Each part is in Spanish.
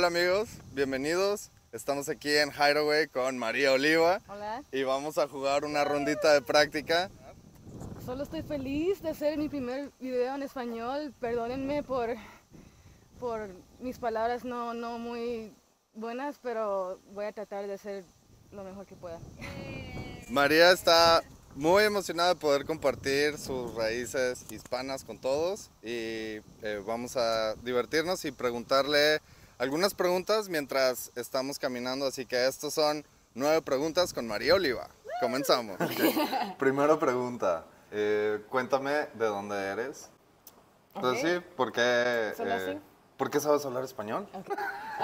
Hola amigos, bienvenidos. Estamos aquí en Hideaway con María Oliva. Hola. Y vamos a jugar una rondita de práctica. Solo estoy feliz de hacer mi primer video en español. Perdónenme por mis palabras no muy buenas, pero voy a tratar de hacer lo mejor que pueda. María está muy emocionada de poder compartir sus raíces hispanas con todos y vamos a divertirnos y preguntarle algunas preguntas mientras estamos caminando. Así que estos son 9 preguntas con María Oliva. Comenzamos. Primera pregunta. Cuéntame de dónde eres. Entonces, Okay. sí, ¿Solo así? ¿por qué sabes hablar español? Okay.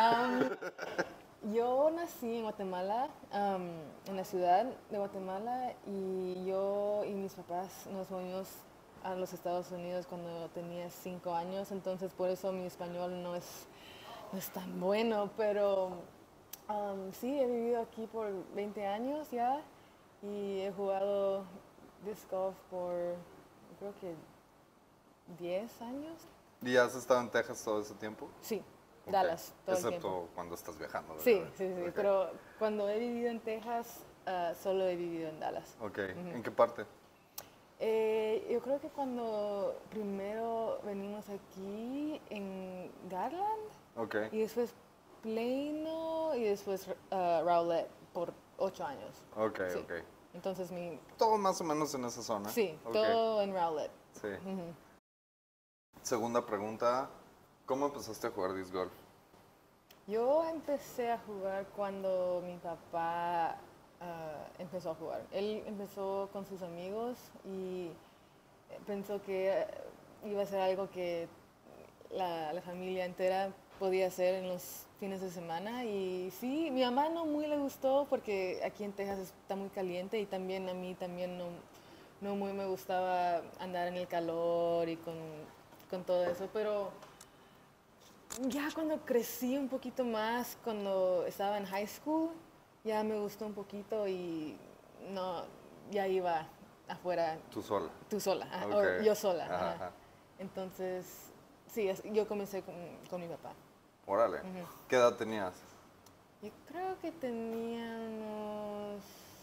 Yo nací en Guatemala, en la ciudad de Guatemala, y yo y mis papás nos movimos a los Estados Unidos cuando tenía 5 años, entonces por eso mi español no es tan bueno, pero sí, he vivido aquí por 20 años ya y he jugado disc golf por creo que 10 años. ¿Y has estado en Texas todo ese tiempo? Sí, Ok. Dallas, todo el Excepto tiempo. cuando estás viajando, Sí, ¿verdad? sí, sí, Ok. pero cuando he vivido en Texas, solo he vivido en Dallas. Ok. ¿En qué parte? Yo creo que cuando primero venimos aquí en Garland Ok. y después Plano y después Rowlett por 8 años. Ok, Sí. ok. Entonces Todo más o menos en esa zona. sí, Ok. todo en Rowlett. Sí. Segunda pregunta. ¿Cómo empezaste a jugar disc golf? Yo empecé a jugar cuando mi papá empezó a jugar. Él empezó con sus amigos y pensó que iba a ser algo que la familia entera podía hacer en los fines de semana. Y sí, mi mamá no muy le gustó porque aquí en Texas está muy caliente y también a mí también no muy me gustaba andar en el calor y con todo eso, pero ya cuando crecí un poquito más, cuando estaba en high school, ya me gustó un poquito y no, ya iba afuera, Tú sola. tú sola, Ok. o yo sola. Ajá, Ajá. ajá. Entonces, sí, yo comencé con mi papá. Órale. ¿Qué edad tenías? Yo creo que tenía unos,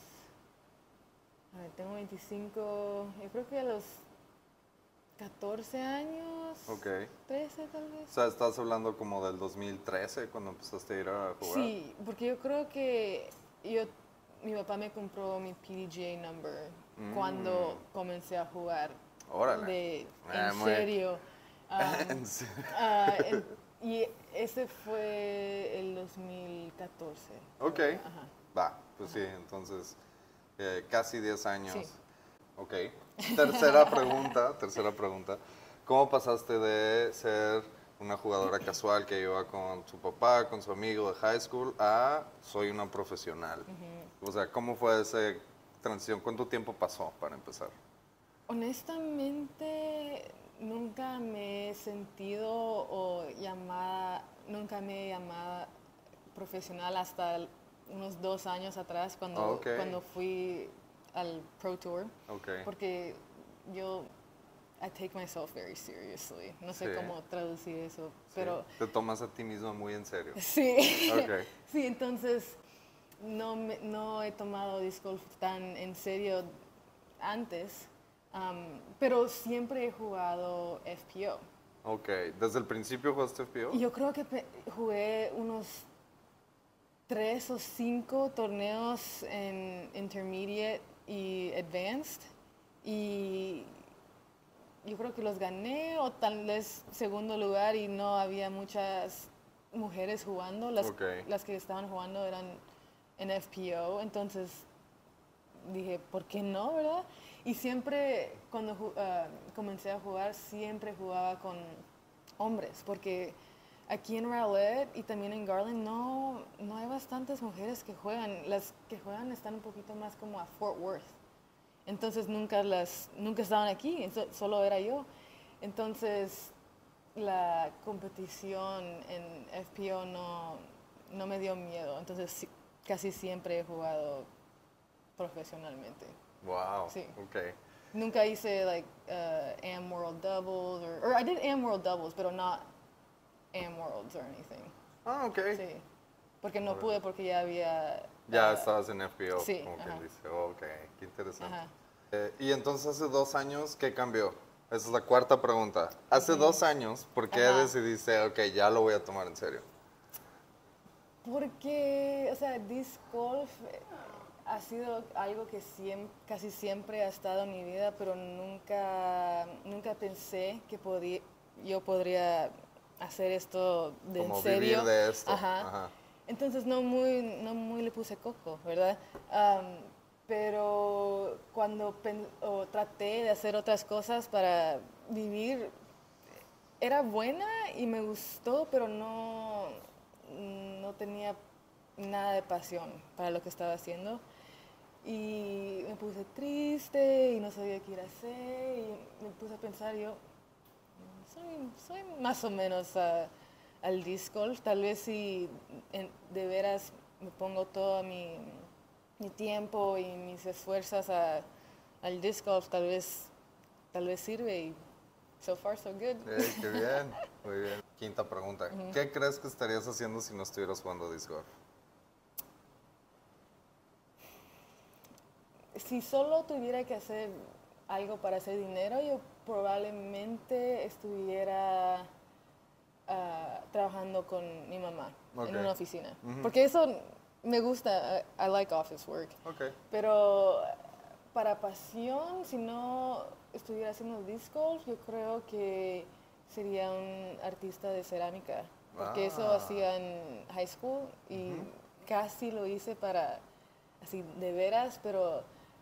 a ver, tengo 25, yo creo que a los 14 años, Ok. 13 tal O vez. sea, estás hablando como del 2013 cuando empezaste a ir a jugar. Sí, porque yo creo que mi papá me compró mi PDGA number cuando comencé a jugar Órale. en Muy. serio. Um, En serio. y ese fue el 2014. Ok. Ajá. Va, pues sí, entonces casi 10 años. Sí. Ok. Tercera pregunta. ¿Cómo pasaste de ser una jugadora casual que iba con su papá, con su amigo de high school, a soy una profesional? O sea, ¿cómo fue esa transición? ¿Cuánto tiempo pasó para empezar? Honestamente, nunca me he sentido o llamada, nunca me he llamado profesional hasta unos 2 años atrás cuando, Ok. cuando fui al Pro Tour, Ok. porque yo I take myself very seriously. No Sí. sé cómo traducir eso, Sí. pero Te tomas a ti mismo muy en serio. sí, Ok. sí, entonces no he tomado disc golf tan en serio antes, pero siempre he jugado FPO. Ok. ¿Desde el principio jugaste Y FPO? yo creo que jugué unos 3 o 5 torneos en Intermediate y Advanced y yo creo que los gané o tal vez segundo lugar y no había muchas mujeres jugando. Ok. Las que estaban jugando eran en FPO, entonces dije, ¿por qué no, verdad? Y siempre cuando comencé a jugar, siempre jugaba con hombres, porque aquí en Rowlett y también en Garland no hay bastantes mujeres que juegan. Las que juegan están un poquito más como a Fort Worth. Entonces nunca estaban aquí, solo era yo. Entonces la competición en FPO no me dio miedo. Entonces casi siempre he jugado profesionalmente. Wow. Sí. Ok. Nunca hice like AM World Doubles or I did AM World Doubles, pero not AM Worlds or anything. Ah, ok. Sí, porque no pude porque ya había... Ya estabas en FBO, sí, como quien ajá. dice. Ok, qué interesante. Ajá. Y entonces hace 2 años, ¿qué cambió? Esa es la cuarta pregunta. Hace 2 años, ¿por qué Ajá. decidiste, ok, ya lo voy a tomar en serio? Porque, o sea, disc golf ha sido algo que casi siempre ha estado en mi vida, pero nunca pensé que yo podría hacer esto de en Como vivir serio. de esto. Ajá. Ajá. Entonces no muy le puse coco, ¿verdad? Pero cuando traté de hacer otras cosas para vivir, era buena y me gustó, pero no tenía nada de pasión para lo que estaba haciendo. Y me puse triste y no sabía qué ir a hacer y me puse a pensar yo, soy más o menos al disc golf. Tal vez si de veras me pongo todo mi tiempo y mis esfuerzos al disc golf, tal vez sirve y so far so good. Qué bien, muy bien. Quinta pregunta. ¿Qué crees que estarías haciendo si no estuvieras jugando disc golf? Si solo tuviera que hacer algo para hacer dinero, yo probablemente estuviera trabajando con mi mamá Ok. en una oficina. Porque eso me gusta, I like office work. Ok. Pero para pasión, si no estuviera haciendo disc golf, yo creo que sería un artista de cerámica. Porque eso hacía en high school y casi lo hice para, así, de veras, pero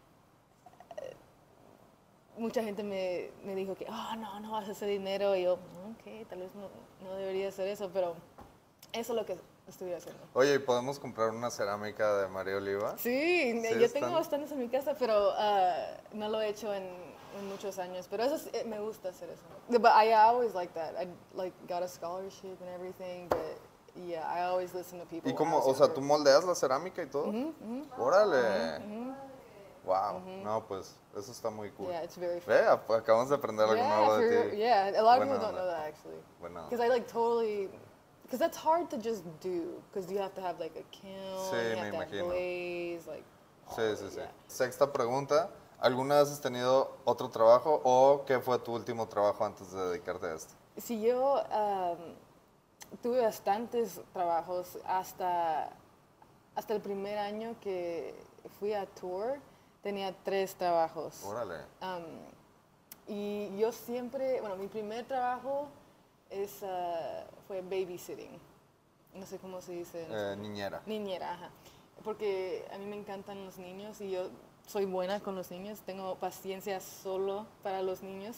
mucha gente me dijo que, no vas a hacer dinero. Y yo, ok, tal vez no debería hacer eso, pero eso es lo que estuviera haciendo. Oye, ¿y podemos comprar una cerámica de María Oliva? Sí, Sí, yo tengo bastantes en mi casa, pero no lo he hecho en muchos años. Pero eso me gusta hacer eso. But I always like that. I got a scholarship and everything, but yeah, I always listen to people. ¿Y cómo, o sea, tú moldeas la cerámica y todo? ¡Órale! Wow, no, pues eso está muy cool. Yeah, it's very fun. Ve, acabamos de aprender algo nuevo de ti. Yeah, a lot of Buena people don't onda. know that actually. Buena onda. Because I totally, because that's hard to just do, because you have to have like a kiln, Sí, you me have to have imagino. glaze, like. Sí. Yeah. Sexta pregunta. ¿Alguna vez has tenido otro trabajo o qué fue tu último trabajo antes de dedicarte a esto? Si yo tuve bastantes trabajos hasta el primer año que fui a tour, tenía 3 trabajos. Órale. Y yo siempre, bueno, mi primer trabajo fue babysitting. No sé cómo se dice. Niñera. Niñera, ajá. Porque a mí me encantan los niños y yo soy buena con los niños. Tengo paciencia solo para los niños.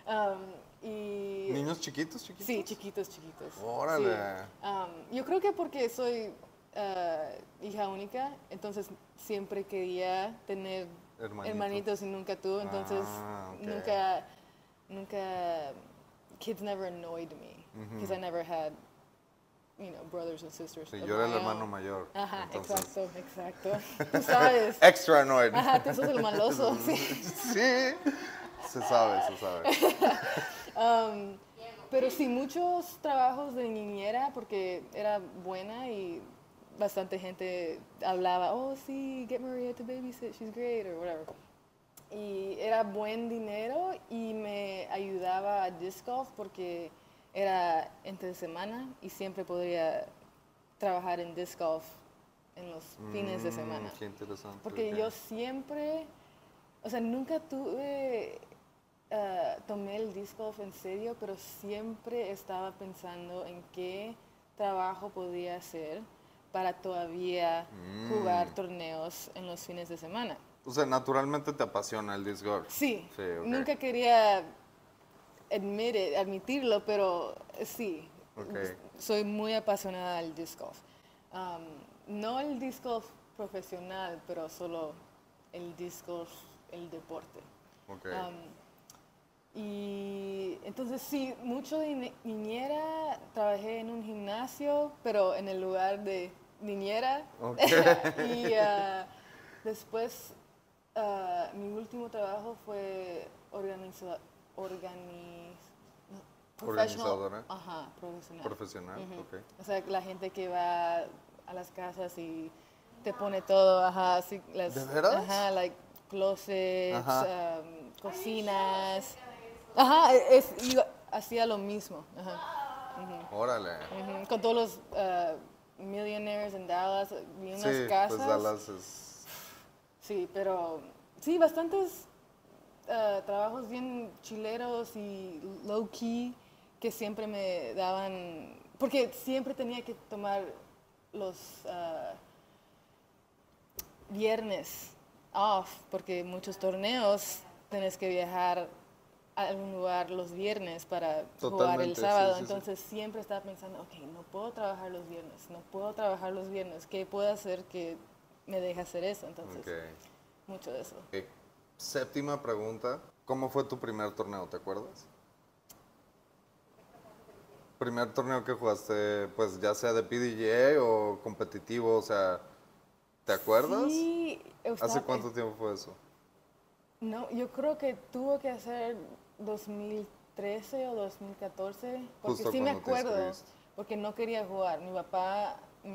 ¿Niños chiquitos? Sí, chiquitos. Órale. Sí. Yo creo que porque soy hija única, entonces siempre quería tener hermanitos y nunca tuve, entonces okay. nunca, kids never annoyed me, because I never had, brothers and sisters. Sí, yo era el hermano mayor. Ajá, entonces... exacto. Tú sabes. Extra annoyed. Ajá, tú sos el maloso, sí. Sí, se sabe. Pero sí, muchos trabajos de niñera, porque era buena y bastante gente hablaba, sí, get Maria to babysit, she's great, or whatever. Y era buen dinero y me ayudaba a disc golf porque era entre semana y siempre podría trabajar en disc golf en los fines de semana. Qué interesante. Porque yo siempre, nunca tomé el disc golf en serio, pero siempre estaba pensando en qué trabajo podía hacer para todavía jugar torneos en los fines de semana. O sea, naturalmente te apasiona el disc golf. Sí, okay. Nunca quería admitirlo, pero sí, soy muy apasionada del disc golf. No el disc golf profesional, pero solo el disc golf, el deporte. Okay. Y entonces sí, mucho de niñera, trabajé en un gimnasio, pero en el lugar de niñera. Okay. Y después mi último trabajo fue Organizadora. Ajá, profesional. Profesional, Ujú. ok. O sea, la gente que va a las casas y te pone todo, ajá, así, ¿De veras? ajá, like closets, Ajá. cocinas, ajá, yo hacía lo mismo, ajá, Órale. ujú, con todos los millionaires en Dallas, vi unas Sí, pues casas, Dallas es... sí, pero sí, bastantes trabajos bien chileros y low key que siempre me daban, porque siempre tenía que tomar los viernes off, porque muchos torneos tenés que viajar a algún lugar los viernes para jugar el Totalmente, sí, sábado, sí, sí. entonces siempre estaba pensando, ok, no puedo trabajar los viernes, no puedo trabajar los viernes, ¿qué puedo hacer que me deje hacer eso? Entonces, Ok. mucho de eso. Ok. Séptima pregunta. ¿Cómo fue tu primer torneo, te acuerdas? Primer torneo que jugaste, pues ya sea de PDGA o competitivo, o sea, ¿te acuerdas? Sí, ¿Hace cuánto tiempo fue eso? no, yo creo que tuvo que ser 2013 o 2014, porque Justo sí me cuando te acuerdo, inscribiste. porque no quería jugar. Mi papá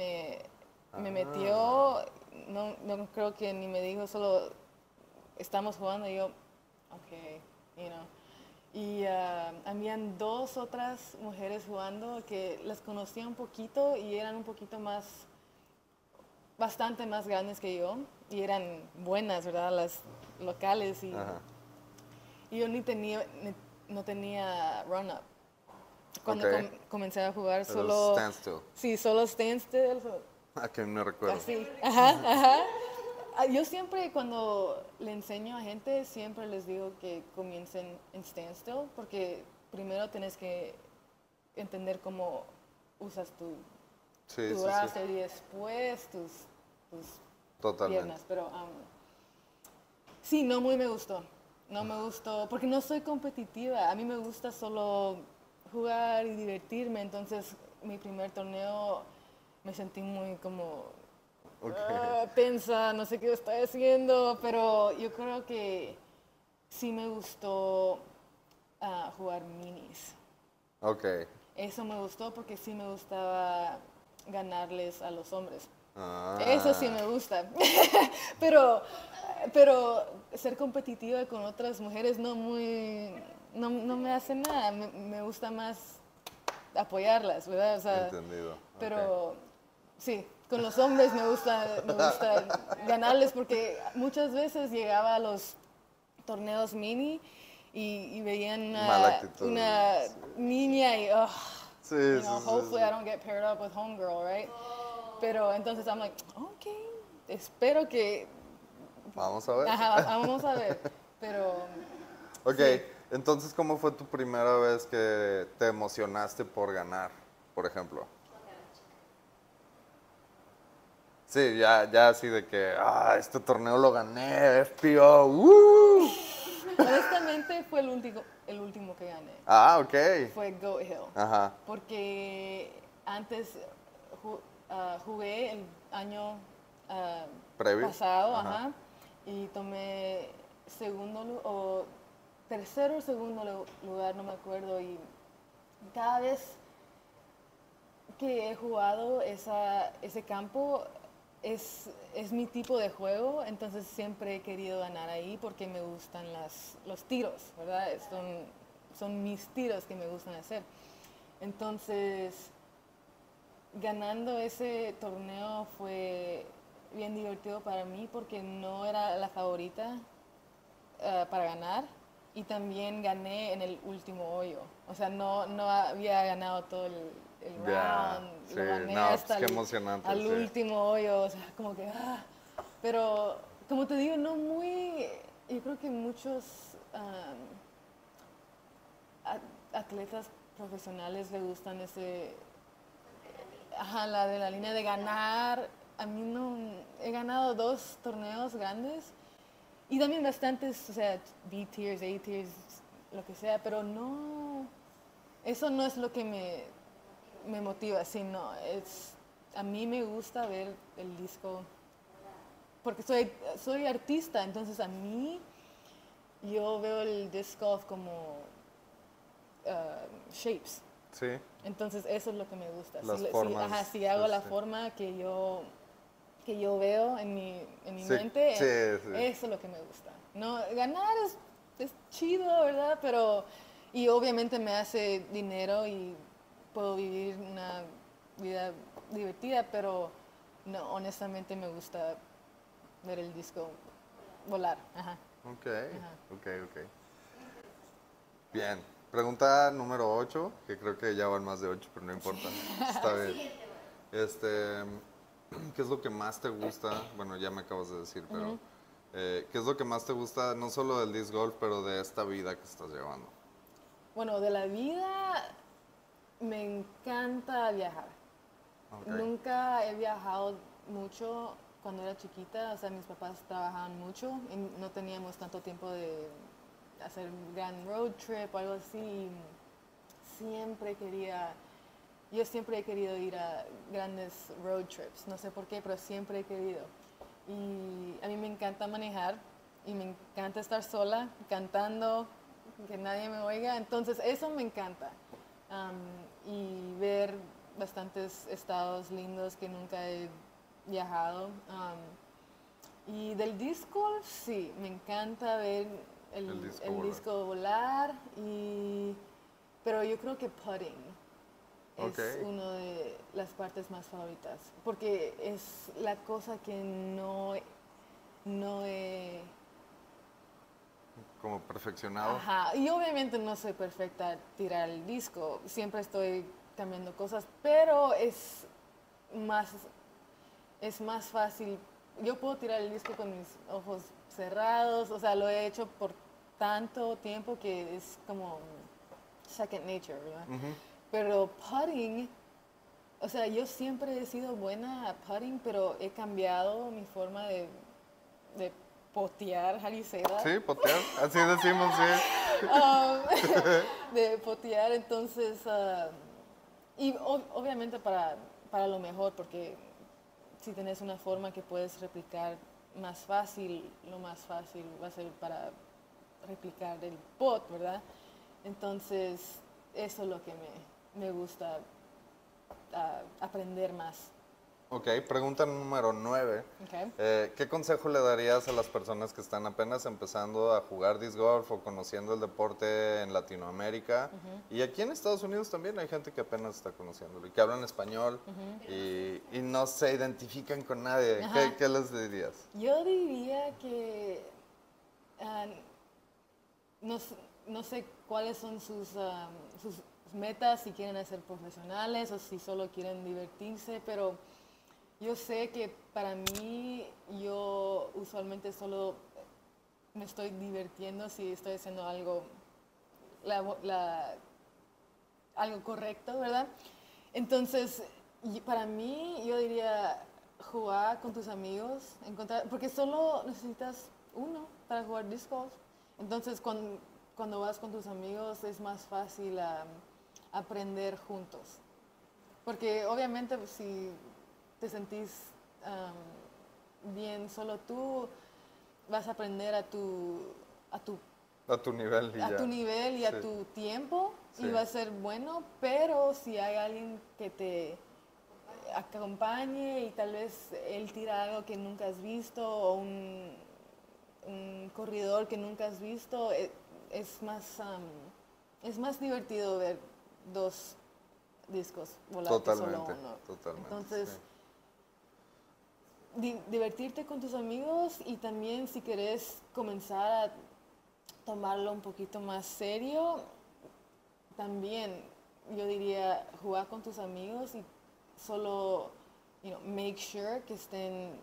me Ah, metió, no creo que ni me dijo, solo estamos jugando y yo, ok, you know. Y habían dos otras mujeres jugando que las conocía un poquito y eran un poquito más, bastante más grandes que yo y eran buenas, ¿verdad? Las locales ajá. y yo no tenía run-up. Ok. Cuando comencé a jugar Pero solo, standstill. sí, solo standstill, Ah, que me recuerdo. así, ajá, ajá. Yo siempre cuando le enseño a gente, siempre les digo que comiencen en standstill, porque primero tienes que entender cómo usas Sí, tu sí, sí. brazo y después tus Totalmente. piernas, pero sí, no muy me gustó. No me gustó, porque no soy competitiva. A mí me gusta solo jugar y divertirme. Entonces, mi primer torneo me sentí muy como Ok. tensa, no sé qué estoy haciendo, pero yo creo que sí me gustó jugar minis. Ok. Eso me gustó porque sí me gustaba ganarles a los hombres. Eso sí Ah. me gusta. pero, pero ser competitiva con otras mujeres no me hace nada. Me gusta más apoyarlas, ¿verdad? O sea, Entendido. Ok. pero sí, con los hombres me gusta ganarles porque muchas veces llegaba a los torneos mini y veían Mala actitud. una niña y, Sí, you sí, know, sí, hopefully sí. I don't get paired up with homegirl, right? Pero entonces I'm like, ok, espero que, Vamos a ver. ajá, vamos a ver. Pero Ok, sí, entonces, ¿cómo fue tu primera vez que te emocionaste por ganar, por ejemplo? Sí, ya así de que, este torneo lo gané, FPO, ¡woo! honestamente fue el último que gané. Ah, ok. Fue Goat Hill. Ajá, Porque antes jugué el año ah, previo. pasado, Ajá. ajá, y tomé o tercero o segundo lugar, no me acuerdo, y cada vez que he jugado ese campo es mi tipo de juego, entonces siempre he querido ganar ahí porque me gustan los tiros, ¿verdad? Son mis tiros que me gustan hacer. Entonces, ganando ese torneo fue bien divertido para mí porque no era la favorita para ganar y también gané en el último hoyo. O sea, no había ganado todo el Ya, round, sí, lo gané no, pues hasta qué emocionante, al sí. último hoyo, o sea, como que... Pero, como te digo, no muy... Yo creo que muchos atletas profesionales le gustan la adrenalina de ganar. A mí no, he ganado 2 torneos grandes y también bastantes, o sea, B tiers, A tiers, lo que sea, pero no, eso no es lo que me motiva, sino a mí me gusta ver el disco, porque soy artista, entonces a mí yo veo el disc golf como shapes. Sí. Entonces eso es lo que me gusta. Las Si, formas, ajá, si hago la sí. forma que yo veo en mi Sí, mente, sí, sí. eso es lo que me gusta. No, ganar es chido, ¿verdad? Pero, y obviamente me hace dinero y puedo vivir una vida divertida, pero no, honestamente me gusta ver el disco volar. Ajá, Ok, ajá. ok. Bien. Pregunta número 8, que creo que ya van más de 8, pero no importa. Está bien. Este, ¿qué es lo que más te gusta? Bueno, ya me acabas de decir, pero ¿qué es lo que más te gusta, no solo del disc golf, pero de esta vida que estás llevando? Bueno, de la vida me encanta viajar. Ok. Nunca he viajado mucho cuando era chiquita, o sea, mis papás trabajaban mucho y no teníamos tanto tiempo de hacer un gran road trip o algo así. Y siempre quería, yo siempre he querido ir a grandes road trips, no sé por qué, pero siempre he querido. Y a mí me encanta manejar y me encanta estar sola, cantando, que nadie me oiga, entonces eso me encanta. Y ver bastantes estados lindos que nunca he viajado. Y del disco, sí, me encanta ver El disco el volar. disco volar, pero yo creo que putting Ok. es una de las partes más favoritas, porque es la cosa que no he... Como perfeccionado. Ajá, y obviamente no soy perfecta al tirar el disco, siempre estoy cambiando cosas, pero más, es más fácil. Yo puedo tirar el disco con mis ojos cerrados, o sea, lo he hecho por tanto tiempo que es como second nature, ¿verdad? Pero putting, o sea, yo siempre he sido buena a putting, pero he cambiado mi forma de potear, how do you say that? Sí, potear. Así decimos, sí. De potear, entonces, y obviamente para lo mejor, porque si tenés una forma que puedes replicar más fácil, lo más fácil va a ser para replicar el pot, ¿verdad? Entonces, eso es lo que me gusta aprender más. Ok, pregunta número 9. Okay. ¿Qué consejo le darías a las personas que están apenas empezando a jugar disc golf o conociendo el deporte en Latinoamérica? Y aquí en Estados Unidos también hay gente que apenas está conociéndolo y que hablan español y no se identifican con nadie. ¿Qué les dirías? Yo diría que ah, no, no sé cuáles son sus metas, si quieren ser profesionales o si solo quieren divertirse, pero yo sé que para mí yo usualmente solo me estoy divirtiendo si estoy haciendo algo, algo correcto, ¿verdad? Entonces, para mí yo diría jugar con tus amigos, porque solo necesitas uno para jugar disc golf. Entonces, cuando vas con tus amigos es más fácil aprender juntos. Porque obviamente si te sentís bien solo tú, vas a aprender A tu nivel y a ya. tu nivel y Sí, a tu tiempo sí. y va a ser bueno, pero si hay alguien que te acompañe y tal vez él tira algo que nunca has visto o un corredor que nunca has visto, es más divertido ver dos discos volar que solo Totalmente, uno. totalmente. Entonces, Sí. divertirte con tus amigos y también si querés comenzar a tomarlo un poquito más serio, también yo diría jugar con tus amigos y solo, make sure que estén,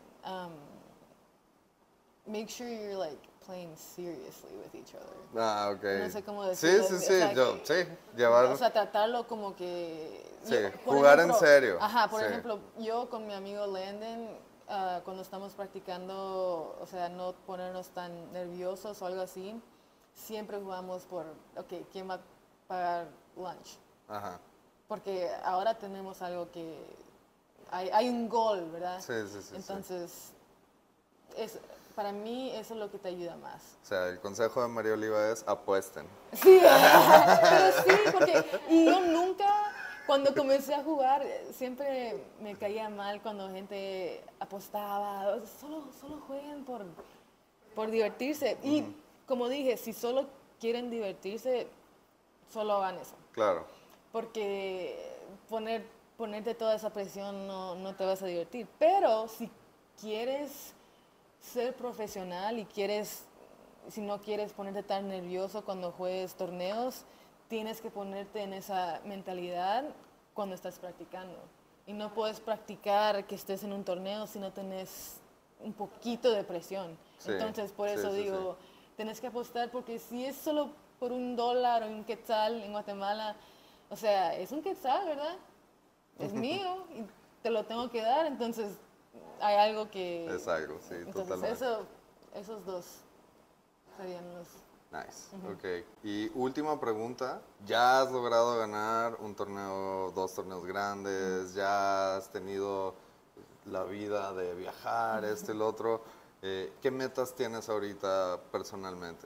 make sure you're like playing seriously with each other. Ah, ok. No sé cómo Sí, decirlo. sí, O sí, sea, sí, o llevar, sea, tratarlo como que... sí, por jugar en ejemplo, serio. ajá, por Sí. ejemplo, yo con mi amigo Landon, cuando estamos practicando, o sea, no ponernos tan nerviosos o algo así, siempre jugamos por, ok, ¿quién va a pagar lunch? Ajá. Porque ahora tenemos algo hay un gol, ¿verdad? Sí, sí, sí, sí. Entonces, es, para mí eso es lo que te ayuda más. O sea, el consejo de María Oliva es apuesten. Sí, pero sí, porque y yo nunca, cuando comencé a jugar, siempre me caía mal cuando gente apostaba, solo jueguen por divertirse. Y como dije, si solo quieren divertirse, solo hagan eso. Claro. Porque ponerte toda esa presión no te vas a divertir. Pero si quieres ser profesional y si no quieres ponerte tan nervioso cuando juegues torneos, tienes que ponerte en esa mentalidad cuando estás practicando. Y no puedes practicar que estés en un torneo si no tenés un poquito de presión. Sí, Entonces, por sí, eso sí, digo, tenés que apostar, porque si es solo por $1 o un quetzal en Guatemala, o sea, es un quetzal, ¿verdad? Es mío y te lo tengo que dar, entonces hay algo que... Es algo, sí, entonces, totalmente. esos dos serían los... Nice, ok. Y última pregunta, ¿ya has logrado ganar un torneo, 2 torneos grandes? ¿Ya has tenido la vida de viajar, esto y lo otro? ¿Qué metas tienes ahorita personalmente?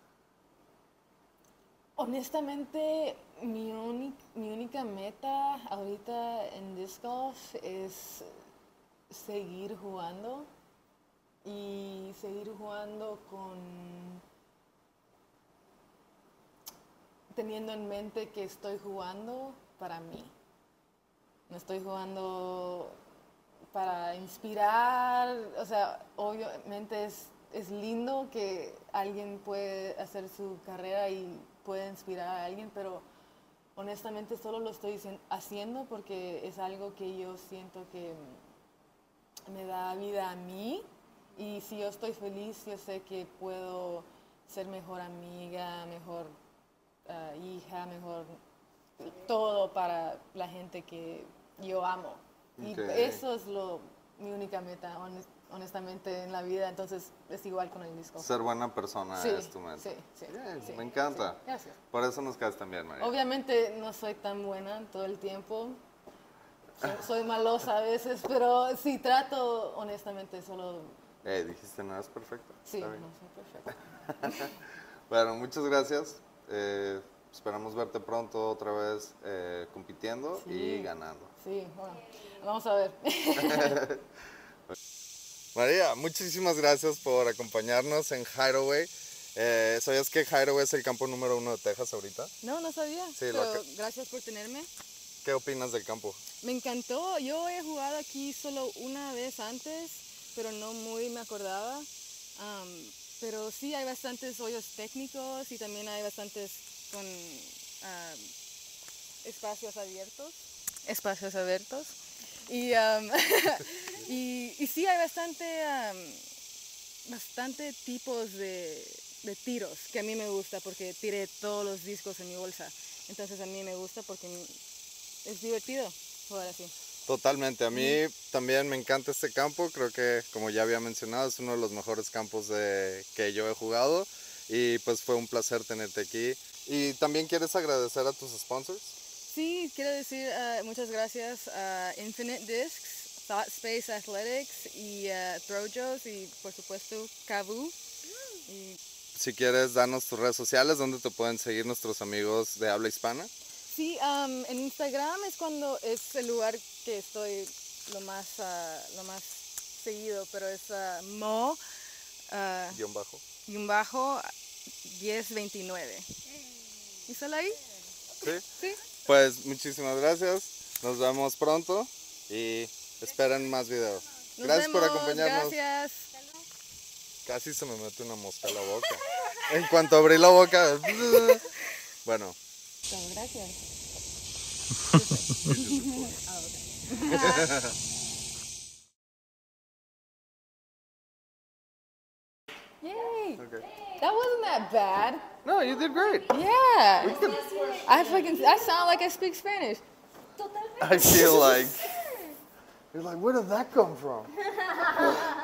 Honestamente, mi única meta ahorita en disc golf es seguir jugando y seguir jugando teniendo en mente que estoy jugando para mí. No estoy jugando para inspirar, o sea, obviamente es lindo que alguien puede hacer su carrera y puede inspirar a alguien, pero honestamente solo lo estoy haciendo porque es algo que yo siento que me da vida a mí, y si yo estoy feliz, yo sé que puedo ser mejor amiga, mejor hija, mejor todo para la gente que yo amo. Y eso es mi única meta, honestamente, en la vida. Entonces es igual con el disco. Ser buena persona es tu meta. Sí, Bien, sí, me encanta. sí. Gracias. Por eso nos caes tan bien, María. Obviamente no soy tan buena todo el tiempo. Soy malosa a veces, pero sí trato, honestamente, solo... Dijiste no es perfecta. Sí, no Está bien. soy perfecta. Bueno, muchas gracias. Esperamos verte pronto otra vez compitiendo y ganando. Sí, bueno, vamos a ver. María, muchísimas gracias por acompañarnos en Hideaway. ¿Sabías que Hideaway es el campo número 1 de Texas ahorita? No sabía, Sí, pero gracias por tenerme. ¿Qué opinas del campo? Me encantó. Yo he jugado aquí solo una vez antes, pero no muy me acordaba. Pero sí, hay bastantes hoyos técnicos y también hay bastantes con espacios abiertos. Y, y sí, hay bastante tipos de tiros que a mí me gusta, porque tiré todos los discos en mi bolsa. Entonces a mí me gusta porque es divertido jugar así. Totalmente, a mí también me encanta este campo, creo que como ya había mencionado es uno de los mejores campos que yo he jugado, y pues fue un placer tenerte aquí. ¿Y también quieres agradecer a tus sponsors? Sí, quiero decir muchas gracias a Infinite Discs, Thought Space Athletics y Throwjos, y por supuesto Kavu. Si quieres, danos tus redes sociales, donde te pueden seguir nuestros amigos de habla hispana. Sí, en Instagram es el lugar que estoy lo más seguido, pero es mo _, 1029. ¿Y solo ahí? Sí. Sí. Pues muchísimas gracias, nos vemos pronto y esperen más videos. Gracias por acompañarnos. Gracias. Casi se me mete una mosca a la boca. En cuanto abrí la boca. Bueno. Gracias. Yay! Okay. That wasn't that bad. No, you did great. Yeah. I sound like I speak Spanish. I feel like, you're like, where did that come from?